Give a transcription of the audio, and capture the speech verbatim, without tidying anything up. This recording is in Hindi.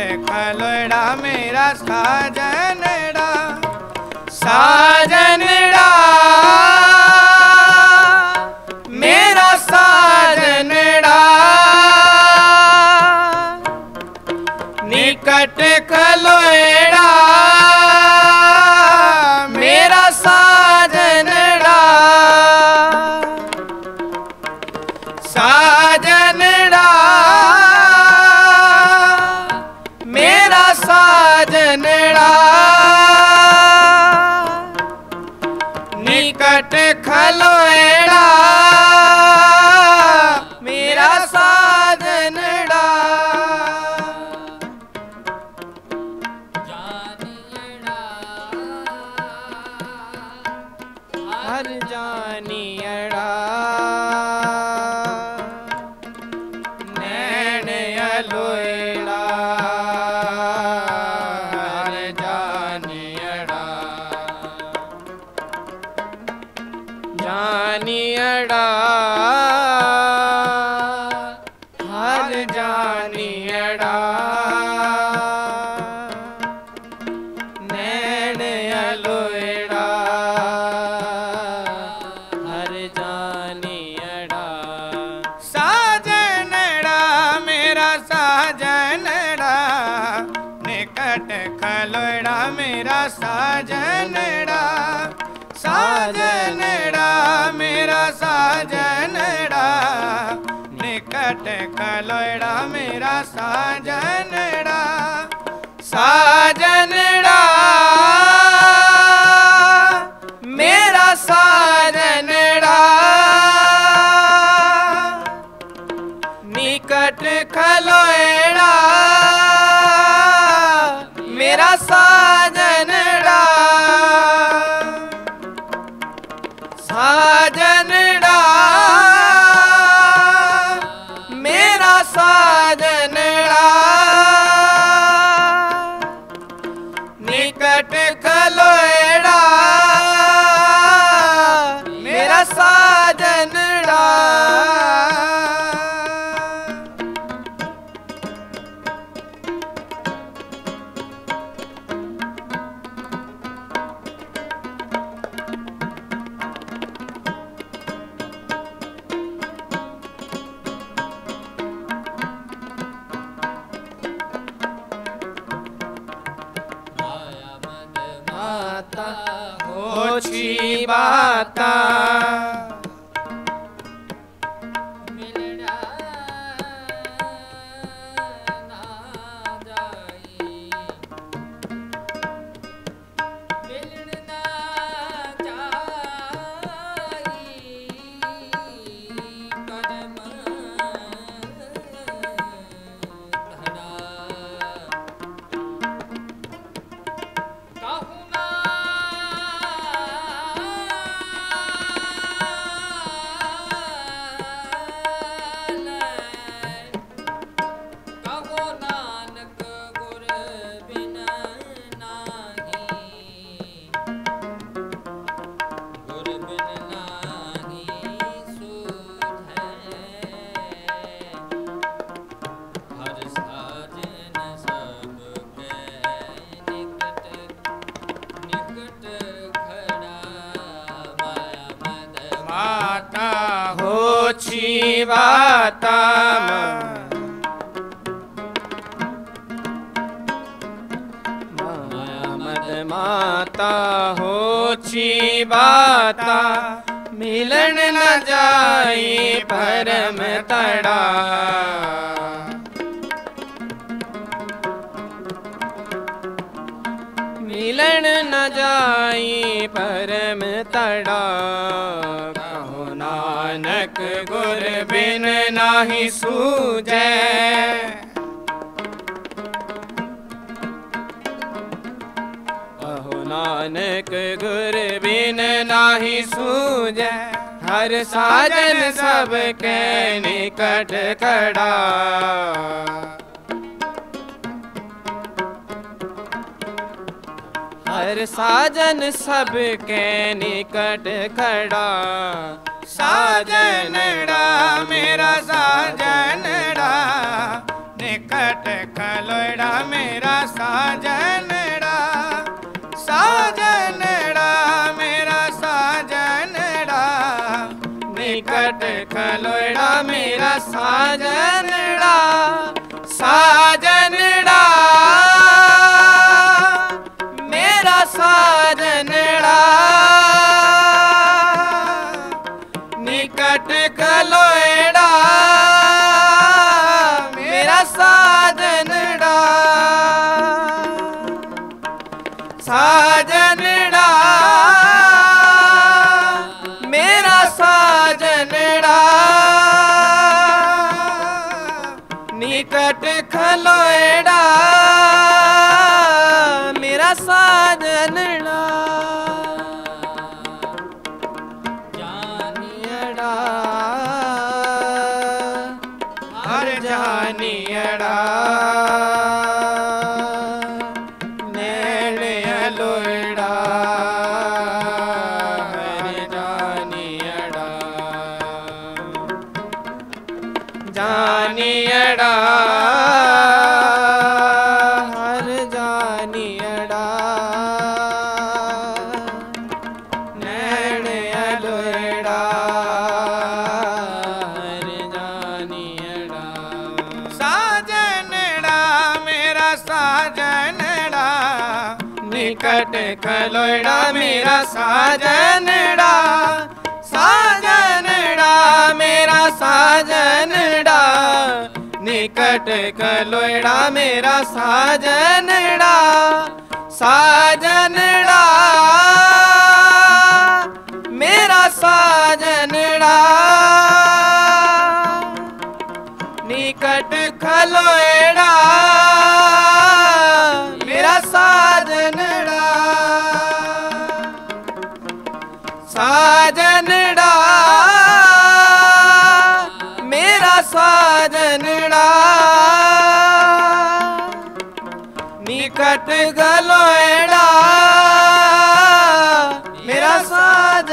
खलोड़ा मेरा साजनड़ा, साजनड़ा मेरा साजनड़ा, निकट खलोड़ा मेरा साजनड़ा, साजनड़ा मेरा साजनड़ा, निकट खलोड़ा मेरा साजनड़ा, जानियड़ा हर जानियड़ा, नैन अलोड़ा हर जानियड़ा, जानियड़ा हर जानियड़ा, नैन अलोड़ा हर जानियड़ा, साजनड़ा मेरा साजनड़ा, निकट खलोड़ा मेरा साजनड़ा, साजनड़ा मेरा साजनड़ा, निकट खलोड़ा मेरा साजनड़ा, साजनड़ा मेरा साजनड़ा, निकट खलोड़ा मेरा साजनड़ा, साजनड़ा मेरा साजनड़ा, निकट खलोड़ा मेरा साजनड़ा, माया मद माता होछी बाता, मिलना ना जाई, मिलना जाई, करम धरा कहूँ ना कहो नानक गुर बिन नाही, गुर बिन नाही सूझै, हर साजन सब के निकट, निकट खड़ा, माया मद माता होछी बाता, माया मद माता होछी बाता, मिलन न जाई परम तड़ा, मिलन न जाई परम तड़ा, कहो नानक गुर बिन नाही सूझै, कहो नानक गुर बिन नाही सूझै, हर साजन सब के निकट खड़ा, हर साजन सब के निकट खड़ा, साजनड़ा मेरा साजनड़ा, निकट खलोड़ा मेरा साजनड़ा, साजनड़ा मेरा साजनड़ा, निकट खलोड़ा मेरा साजनड़ा, साजनड़ा मेरा साजनड़ा, निकट खलोड़ा मेरा साजनड़ा, साजनड़ा मेरा साजनड़ा, निकट खलोड़ा मेरा साजनड़ा, जानियड़ा हर जानियड़ा, नैण अलोड़ा हर जानियड़ा, जानियड़ा हर जानियड़ा, नैण अलोड़ा हर जानियड़ा, साजनड़ा मेरा साजनड़ा, निकट खलोड़ा मेरा साजनड़ा, साजनड़ा मेरा साजनड़ा, निकट खलोड़ा मेरा साजनड़ा, साजनड़ा मेरा साजनड़ा, निकट खलोड़ा मेरा साजनड़ा, साजनड़ा मेरा साजनड़ा, निकट खलोड़ा मेरा साजनड़ा।